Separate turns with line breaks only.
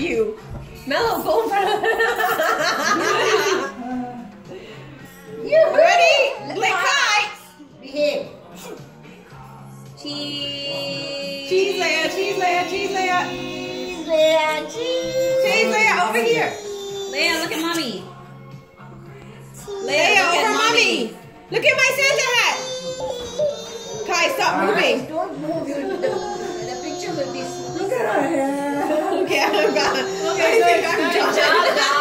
you. Mello, go in front of You ready? Lick kites.
Behave.
Cheese.
Cheese Leia, cheese Leia, cheese Leia.
Cheese, Leia, cheese.
Cheese Leia, over here.
Leia, look at mommy.
Leia,
look at
over mommy. Look at my Santa hat. Kai, stop moving.
Don't move. The picture will be smooth.
Okay, I'm gone.
Okay, good job,